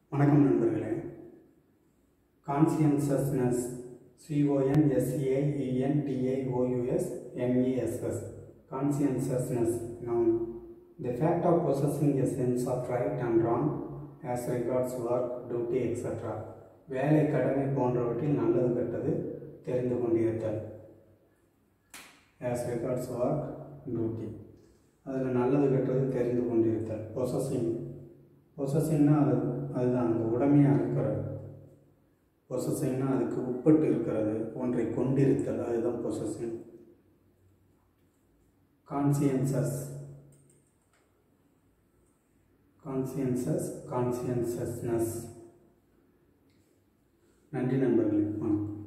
வணக்கம் நண்பர்களே. கான்சியன்சஸ்னஸ் CONSCIENTIOUSNESS கான்சியன்சஸ்னஸ் noun. The fact of possessing a sense of right and wrong as regards work, duty, etc. வேலை, கடமை போன்றவற்றில் நல்லது கெட்டது தெரிந்து கொண்டிருத்தல். As regards work, duty, அதில் நல்லது கெட்டது தெரிந்து கொண்டிருத்தல். பொசஸிங்னா அதுதான் அந்த உடமையாக இருக்கிறது. பொசஸிங்னா அதுக்கு உட்பட்டு இருக்கிறது, ஒன்றை கொண்டிருத்தல், அதுதான் பொசஸிங். கான்சியன்சஸ்னஸ். நன்றி நண்பர்களே.